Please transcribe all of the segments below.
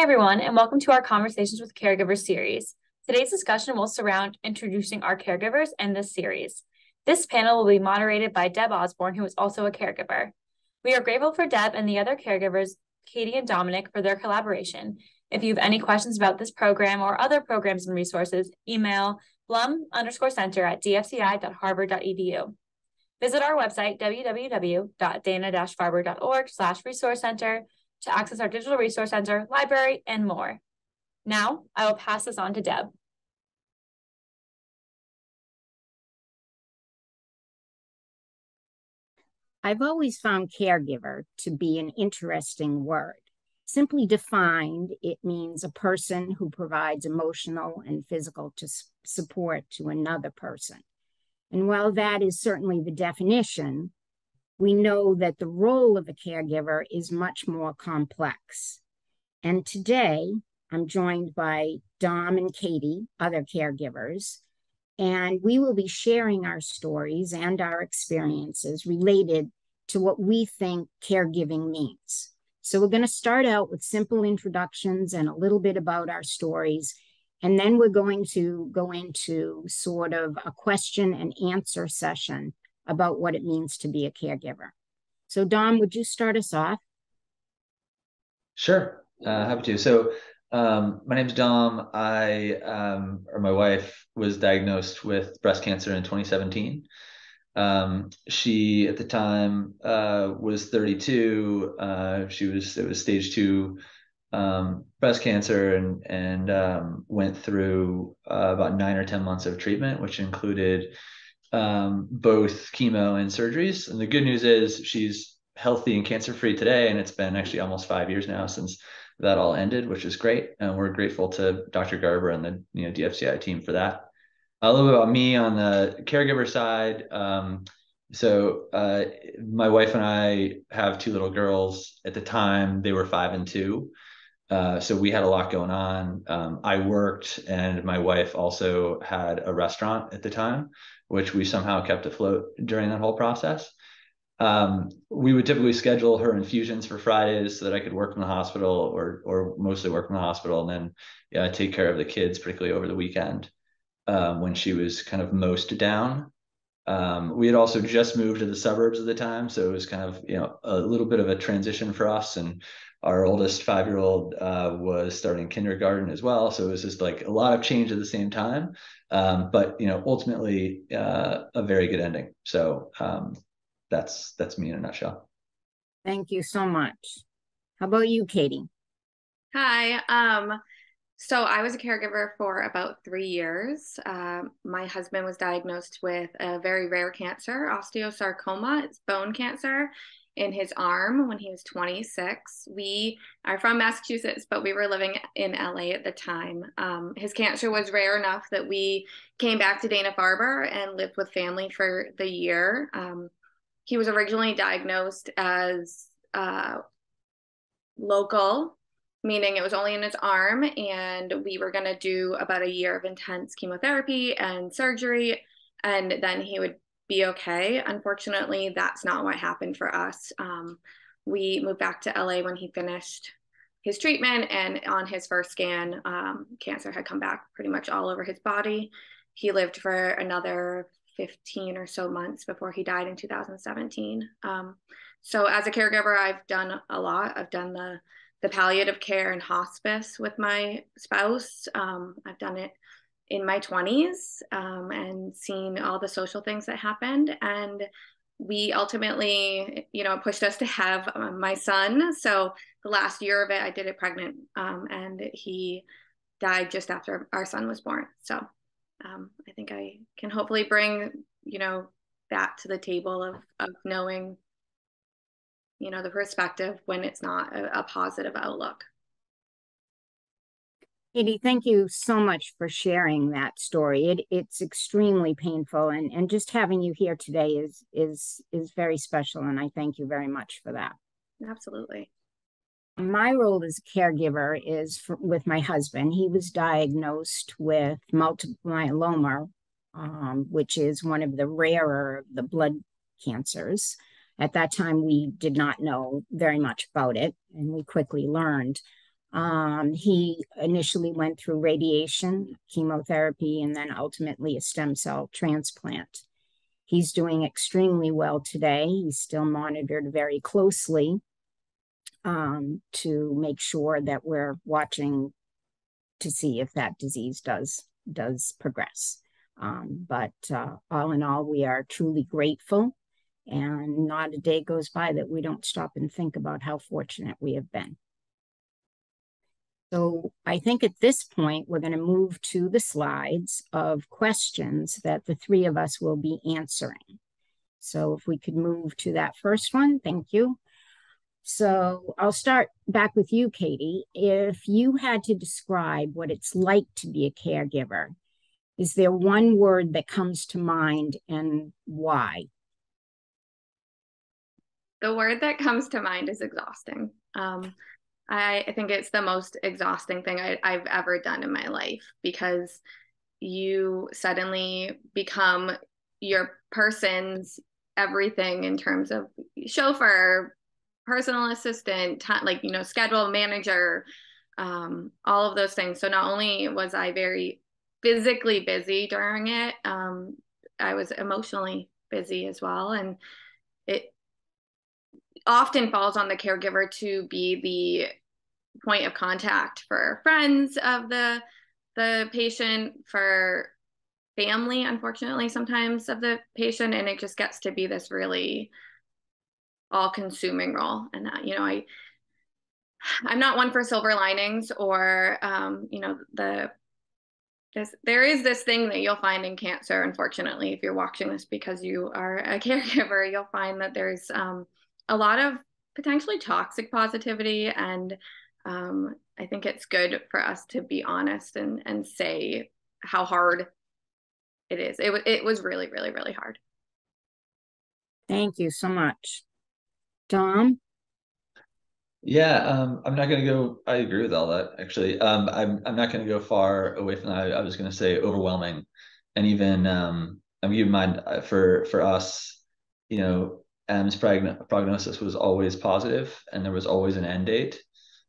Hi, everyone, and welcome to our Conversations with Caregivers series. Today's discussion will surround introducing our caregivers in this series. This panel will be moderated by Deb Osborne, who is also a caregiver. We are grateful for Deb and the other caregivers, Caity and Dominic, for their collaboration. If you have any questions about this program or other programs and resources, email blum_center@dfci.harvard.edu. Visit our website, www.dana-farber.org/resource center, to access our digital resource center, library, and more. Now, I will pass this on to Deb. I've always found caregiver to be an interesting word. Simply defined, it means a person who provides emotional and physical support to another person. And while that is certainly the definition, we know that the role of a caregiver is much more complex. And today, I'm joined by Dom and Caity, other caregivers, and we will be sharing our stories and our experiences related to what we think caregiving means. So we're going to start out with simple introductions and a little bit about our stories, and then we're going to go into sort of a question and answer session about what it means to be a caregiver. So Dom, would you start us off? Sure, happy to. So my name's Dom. Or my wife was diagnosed with breast cancer in 2017. She, at the time, was 32. It was stage 2 breast cancer and went through about 9 or 10 months of treatment, which included both chemo and surgeries. And the good news is she's healthy and cancer-free today, and it's been actually almost 5 years now since that all ended, which is great. And we're grateful to Dr. Garber and the DFCI team for that. A little bit about me on the caregiver side. My wife and I have 2 little girls. At the time, they were 5 and 2. So we had a lot going on. I worked, and my wife also had a restaurant at the time, which we somehow kept afloat during that whole process. We would typically schedule her infusions for Fridays so that I could work in the hospital or mostly work in the hospital, and then take care of the kids, particularly over the weekend when she was kind of most down. We had also just moved to the suburbs at the time, so it was kind of a little bit of a transition for us. And our oldest 5-year-old was starting kindergarten as well, so it was just like a lot of change at the same time. But ultimately a very good ending. So that's me in a nutshell. Thank you so much. How about you, Caity? Hi. So I was a caregiver for about 3 years. My husband was diagnosed with a very rare cancer, osteosarcoma. It's bone cancer in his arm when he was 26. We are from Massachusetts, but we were living in LA at the time. His cancer was rare enough that we came back to Dana-Farber and lived with family for the year. He was originally diagnosed as local, meaning it was only in his arm, and we were going to do about a year of intense chemotherapy and surgery, and then he would be okay. Unfortunately, that's not what happened for us. We moved back to LA when he finished his treatment, and on his first scan, cancer had come back pretty much all over his body. He lived for another 15 or so months before he died in 2017. So as a caregiver, I've done a lot. I've done the palliative care and hospice with my spouse. I've done it in my 20s and seen all the social things that happened. And we ultimately, pushed us to have my son. So the last year of it, I did it pregnant, and he died just after our son was born. So I think I can hopefully bring, that to the table of knowing, the perspective when it's not a positive outlook. Caity, thank you so much for sharing that story. It's extremely painful, and just having you here today is very special, and I thank you very much for that. Absolutely. My role as a caregiver is with my husband. He was diagnosed with multiple myeloma, which is one of the rarer of the blood cancers. At that time, we did not know very much about it, and we quickly learned. He initially went through radiation, chemotherapy, and then ultimately a stem cell transplant. He's doing extremely well today. He's still monitored very closely to make sure that we're watching to see if that disease does progress. But all in all, we are truly grateful, and not a day goes by that we don't stop and think about how fortunate we have been. So I think at this point, we're going to move to the slides of questions that the three of us will be answering. So if we could move to that first one, thank you. So I'll start back with you, Caity. If you had to describe what it's like to be a caregiver, is there one word that comes to mind, and why? The word that comes to mind is exhausting. I think it's the most exhausting thing I've ever done in my life, because you suddenly become your person's everything in terms of chauffeur, personal assistant, schedule manager, all of those things. So not only was I very physically busy during it, I was emotionally busy as well. And it often falls on the caregiver to be the point of contact for friends of the patient, for family, unfortunately, sometimes of the patient. And it just gets to be this really all-consuming role. And I'm not one for silver linings, or there is this thing that you'll find in cancer, unfortunately. If you're watching this because you are a caregiver, you'll find that there's a lot of potentially toxic positivity. And I think it's good for us to be honest and say how hard it is. It was really, really, really hard. Thank you so much. Dom? Yeah, I'm not going to go. I agree with all that, actually. I'm not going to go far away from that. I was going to say overwhelming, and even keep in mind for us, M's prognosis was always positive, and there was always an end date.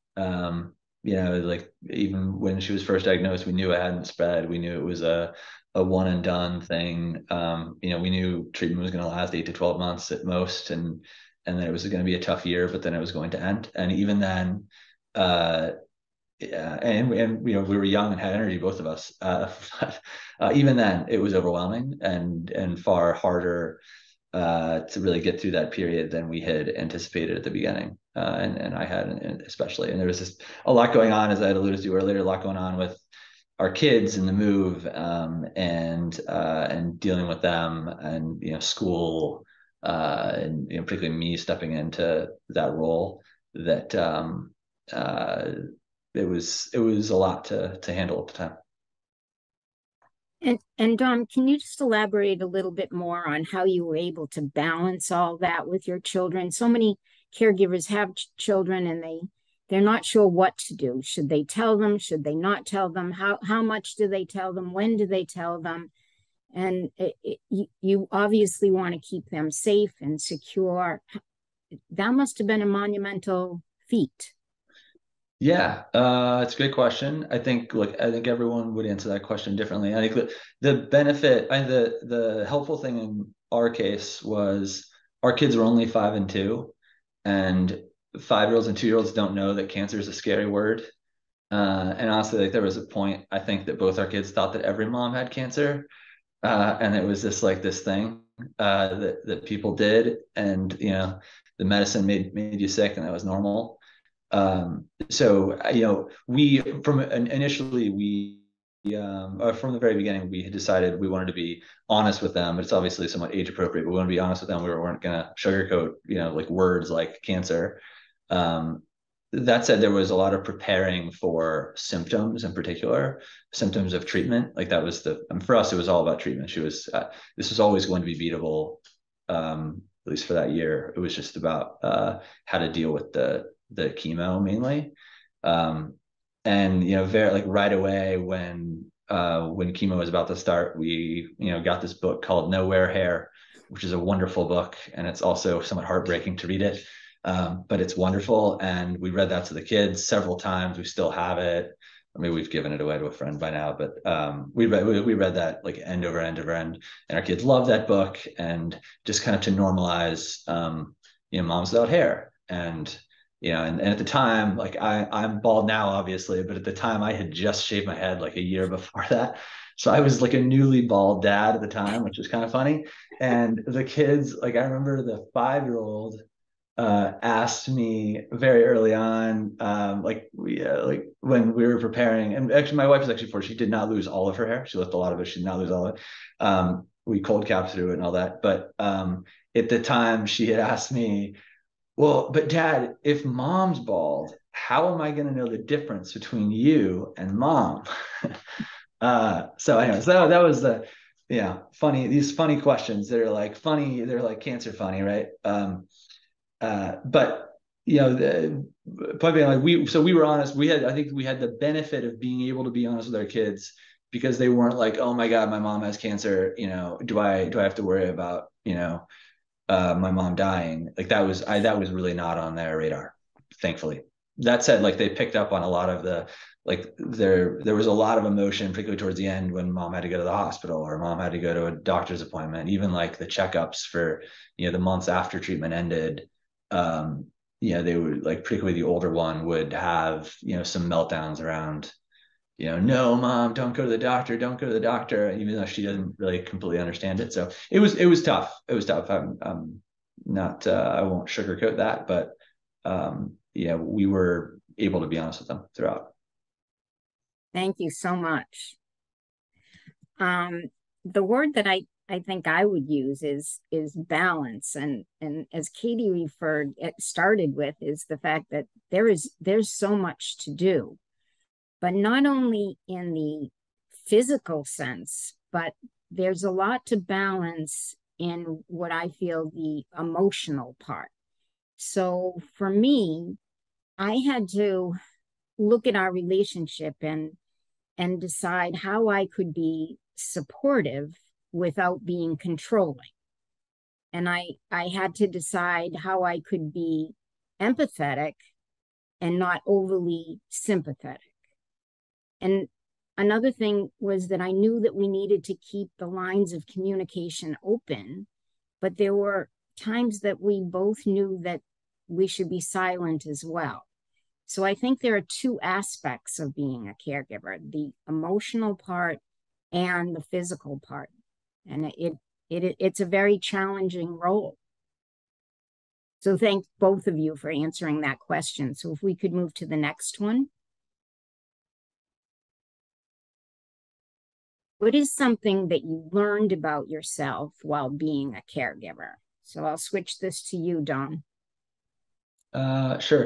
Like even when she was first diagnosed, we knew it hadn't spread. We knew it was a one and done thing. We knew treatment was going to last 8 to 12 months at most, and then it was going to be a tough year, but then it was going to end. And even then, we were young and had energy, both of us. Even then, it was overwhelming and far harder to really get through that period than we had anticipated at the beginning. And I had, especially, and there was just a lot going on, as I had alluded to earlier, a lot going on with our kids and the move, and dealing with them, and school, and particularly me stepping into that role. That it was a lot to handle at the time. And Dom, can you just elaborate a little bit more on how you were able to balance all that with your children? So many caregivers have children, and they're not sure what to do. Should they tell them? Should they not tell them? How much do they tell them? When do they tell them? And you obviously want to keep them safe and secure. That must have been a monumental feat. Yeah, it's a great question. I think everyone would answer that question differently. I think the benefit, the helpful thing in our case was our kids were only 5 and 2, and 5-year-olds and 2-year-olds don't know that cancer is a scary word. And honestly, there was a point, I think, that both our kids thought that every mom had cancer, and it was this thing that people did, and the medicine made you sick, and that was normal. So we from the very beginning, we had decided we wanted to be honest with them. It's obviously somewhat age appropriate, but we want to be honest with them. We weren't going to sugarcoat words like cancer. That said, there was a lot of preparing for symptoms, in particular symptoms of treatment. Like that was for us, it was all about treatment. This was always going to be beatable, at least for that year. It was just about how to deal with the chemo mainly. Very right away when chemo was about to start, we got this book called Nowhere Hair, which is a wonderful book, and it's also somewhat heartbreaking to read it. But it's wonderful. And we read that to the kids several times. We still have it. I mean, we've given it away to a friend by now, but we read that like end over end over end, and our kids love that book. And just kind of to normalize, moms without hair, and and at the time, like I'm bald now, obviously, but at the time I had just shaved my head like a year before that, so I was like a newly bald dad at the time, which was kind of funny. And the kids, like I remember the 5-year-old asked me very early on, like when we were preparing, and actually my wife was actually she did not lose all of her hair. She left a lot of it. She did not lose all of it. We cold capped through it and all that. But at the time she had asked me, well, but Dad, if mom's bald, how am I going to know the difference between you and mom? So anyways, that was the, funny, these funny questions that are like funny. They're like cancer funny, right? But the point being, like we were honest. I think we had the benefit of being able to be honest with our kids, because they weren't like, oh my God, my mom has cancer. Do I have to worry about, my mom dying? Like that was really not on their radar, thankfully. That said, like they picked up on a lot of the, like there was a lot of emotion, particularly towards the end when mom had to go to the hospital or mom had to go to a doctor's appointment, even like the checkups for, the months after treatment ended. They would, like particularly the older one would have, some meltdowns around, no, mom, don't go to the doctor, even though she doesn't really completely understand it. So it was tough. It was tough. I'm not, I won't sugarcoat that, but we were able to be honest with them throughout. Thank you so much. The word that I think I would use is balance, and as Caity started with, is the fact that there's so much to do, but not only in the physical sense, but there's a lot to balance in what I feel the emotional part. So for me, I had to look at our relationship and decide how I could be supportive without being controlling. And I had to decide how I could be empathetic and not overly sympathetic. And another thing was that I knew that we needed to keep the lines of communication open, but there were times that we both knew that we should be silent as well. So I think there are two aspects of being a caregiver: the emotional part and the physical part. And it's a very challenging role. So thank both of you for answering that question. So if we could move to the next one. What is something that you learned about yourself while being a caregiver? So I'll switch this to you, Dom. Sure.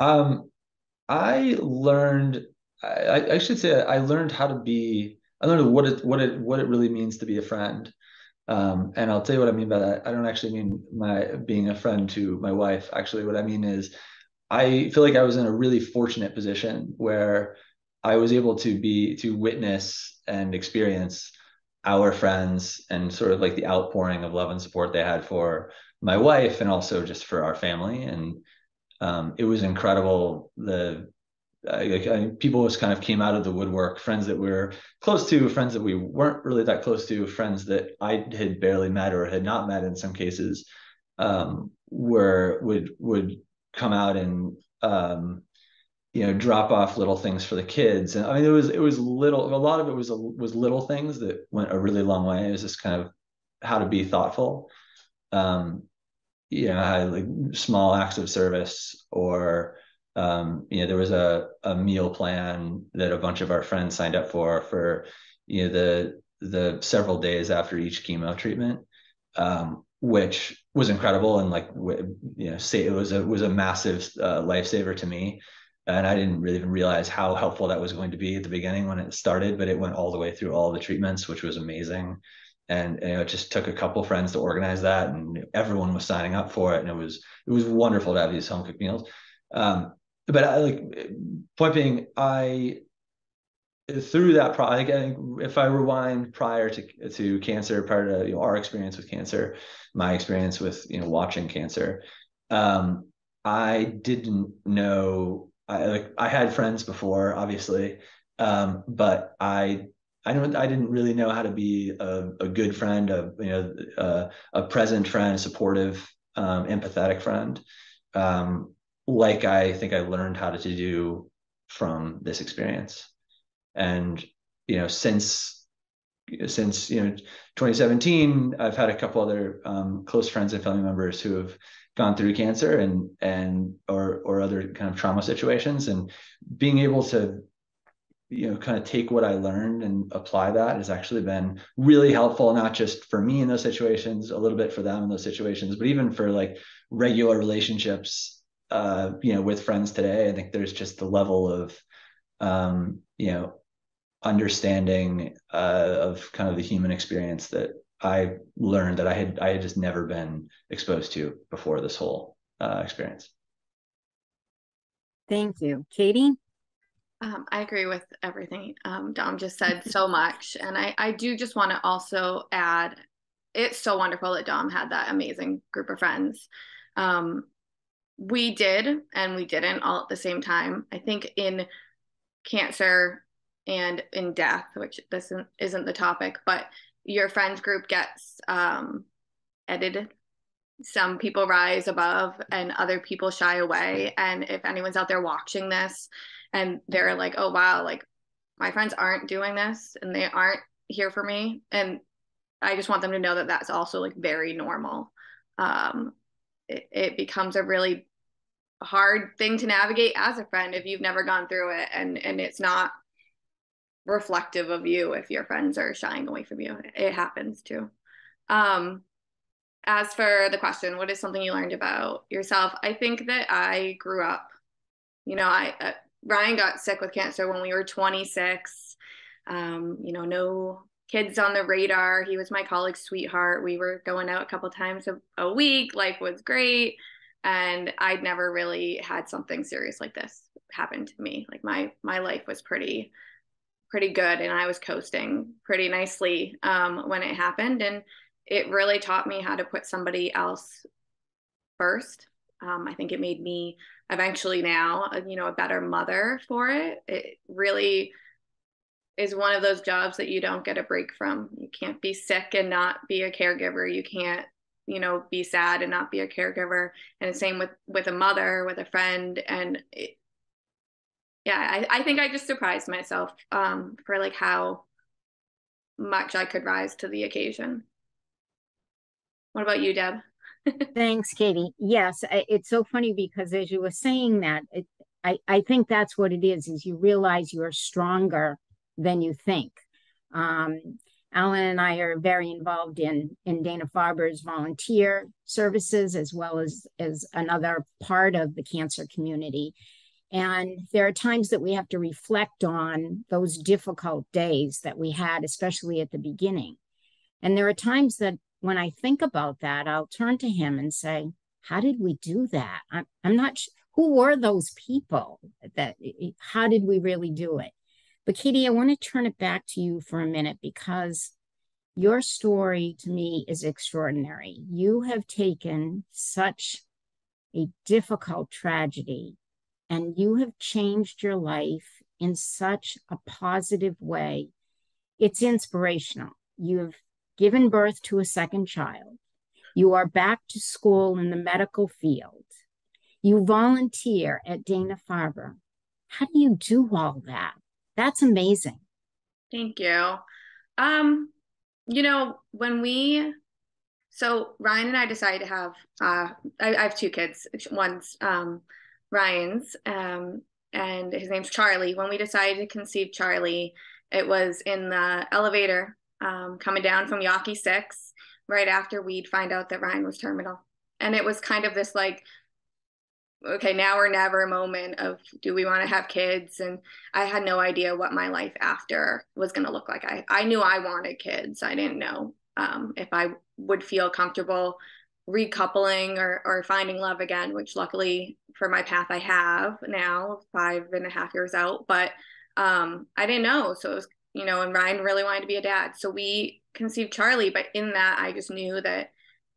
I learned, I should say, I learned I learned what it really means to be a friend. And I'll tell you what I mean by that. I don't actually mean being a friend to my wife. Actually, what I mean is I feel like I was in a really fortunate position where I was able to witness and experience our friends and sort of like the outpouring of love and support they had for my wife and also just for our family. And it was incredible. People just kind of came out of the woodwork, friends that we were close to, friends that we weren't really that close to, friends that I had barely met or had not met in some cases, would come out and drop off little things for the kids. And I mean, it was little, a lot of it was little things that went a really long way. It was just kind of how to be thoughtful. Like small acts of service, or there was a meal plan that a bunch of our friends signed up for the several days after each chemo treatment, which was incredible. And like, say it was a massive lifesaver to me. And I didn't really even realize how helpful that was going to be at the beginning when it started, but it went all the way through all the treatments, which was amazing. And it just took a couple friends to organize that, and everyone was signing up for it. And it was wonderful to have these home cooked meals. But point being, through that, I think if I rewind prior to cancer, prior to our experience with cancer, my experience with watching cancer, I didn't know, I had friends before, obviously, but I didn't really know how to be a good friend, a present friend, a supportive, empathetic friend, like I think I learned how to do from this experience. And since 2017, I've had a couple other close friends and family members who have gone through cancer or other kind of trauma situations, and being able to kind of take what I learned and apply that has actually been really helpful, not just for me in those situations, a little bit for them in those situations, but even for like regular relationships, with friends today. I think there's just the level of, understanding of kind of the human experience that I learned that I had just never been exposed to before this whole experience. Thank you. Caity? I agree with everything Dom just said so much. And I do just want to also add, it's so wonderful that Dom had that amazing group of friends. We did and we didn't all at the same time. I think in cancer and in death, which this isn't the topic, but your friends group gets edited. Some people rise above and other people shy away. And if anyone's out there watching this and they're like, oh, wow, like my friends aren't doing this and they aren't here for me. And I just want them to know that that's also like very normal. It becomes a really hard thing to navigate as a friend if you've never gone through it. And it's not reflective of you if your friends are shying away from you. It happens too. As for the question, what is something you learned about yourself? I think that I grew up, Ryan got sick with cancer when we were 26. No kids on the radar. He was my college sweetheart. We were going out a couple times a week. Life was great. And I'd never really had something serious like this happen to me. Like my life was pretty good, and I was coasting pretty nicely when it happened. And it really taught me how to put somebody else first. I think it made me eventually now, a better mother for it. It really is one of those jobs that you don't get a break from. You can't be sick and not be a caregiver. You can't, be sad and not be a caregiver. And the same with a mother, with a friend. And I think I just surprised myself for like how much I could rise to the occasion. What about you, Deb? Thanks, Caity. Yes, it's so funny because as you were saying that, I think that's what it is you realize you're stronger than you think. Alan and I are very involved in Dana-Farber's volunteer services, as well as another part of the cancer community. And there are times that we have to reflect on those difficult days that we had, especially at the beginning. And there are times that when I think about that, I'll turn to him and say, how did we do that? I'm not sure. Who were those people? How did we really do it? But Caity, I want to turn it back to you for a minute, because your story to me is extraordinary. You have taken such a difficult tragedy and you have changed your life in such a positive way. It's inspirational. You've given birth to a second child. You are back to school in the medical field. You volunteer at Dana-Farber. How do you do all that? That's amazing. Thank you. So Ryan and I decided to have, I have two kids. One's Ryan's, and his name's Charlie. When we decided to conceive Charlie, it was in the elevator coming down from Yawkey 6 right after we'd find out that Ryan was terminal. And it was kind of this like, okay, now or never moment of, do we want to have kids? And I had no idea what my life after was going to look like. I knew I wanted kids. I didn't know if I would feel comfortable recoupling or finding love again, which luckily for my path I have now 5.5 years out, but I didn't know. So it was, and Ryan really wanted to be a dad. So we conceived Charlie, but in that I just knew that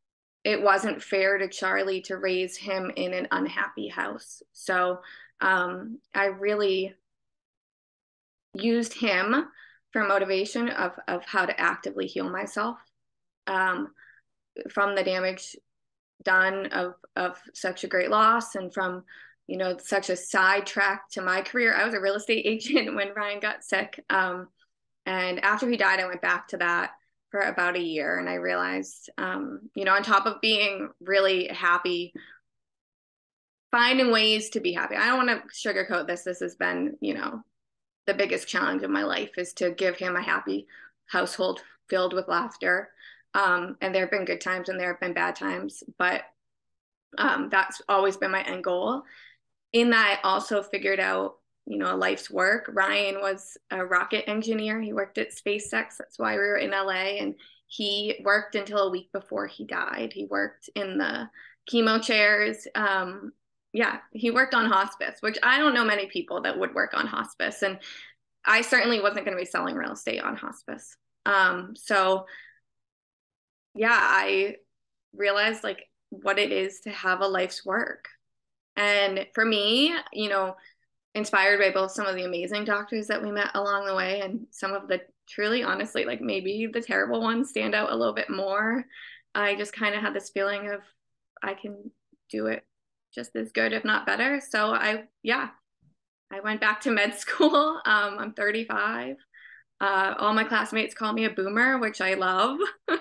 it wasn't fair to Charlie to raise him in an unhappy house. So I really used him for motivation of how to actively heal myself from the damage done of such a great loss, and from, you know, such a sidetrack to my career. I was a real estate agent when Ryan got sick. And after he died, I went back to that for about a year. And I realized, you know, on top of being really happy, finding ways to be happy. I don't want to sugarcoat this. This has been, you know, the biggest challenge of my life, is to give him a happy household filled with laughter. And there have been good times and there have been bad times, but that's always been my end goal. In that, I also figured out, you know, life's work. Ryan was a rocket engineer. He worked at SpaceX. That's why we were in LA. And he worked until a week before he died. He worked in the chemo chairs. Yeah, he worked on hospice, which I don't know many people that would work on hospice. And I certainly wasn't going to be selling real estate on hospice. So yeah, I realized like what it is to have a life's work. And for me, you know, inspired by both some of the amazing doctors that we met along the way and some of the truly, honestly, like maybe the terrible ones stand out a little bit more. I just kind of had this feeling of I can do it just as good, if not better. So I went back to med school. I'm 35. All my classmates call me a boomer, which I love.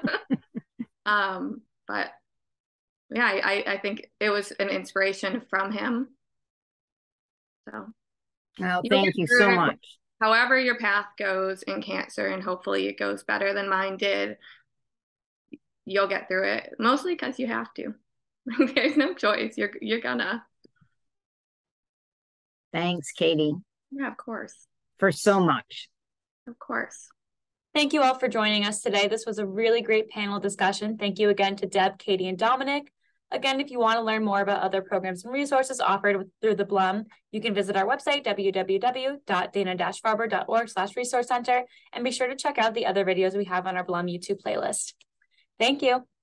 But yeah, I think it was an inspiration from him. So well, thank you so much. However your path goes in cancer, and hopefully it goes better than mine did, you'll get through it, mostly because you have to. There's no choice. You're gonna. Thanks, Caity. Yeah, of course. For so much. Of course. Thank you all for joining us today. This was a really great panel discussion. Thank you again to Deb, Caity, and Dominic. Again, if you want to learn more about other programs and resources offered through the Blum, you can visit our website, www.dana-farber.org/resource center, and be sure to check out the other videos we have on our Blum YouTube playlist. Thank you.